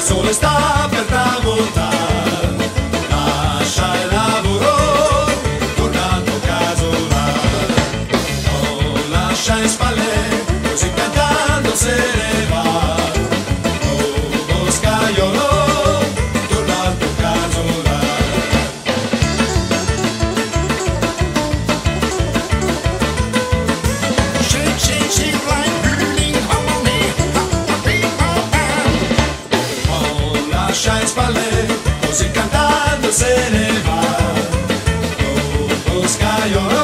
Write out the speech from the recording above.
sole sta per tramontare, lascia il lavoro, torna al tuo casolare, non lascia in spalle, così cantando se ne va, oh scaiolo, torna al tuo casolare. Shake, shake, shake like burning harmony, lascia in spalle, così cantando se ne va, oh scaiolo.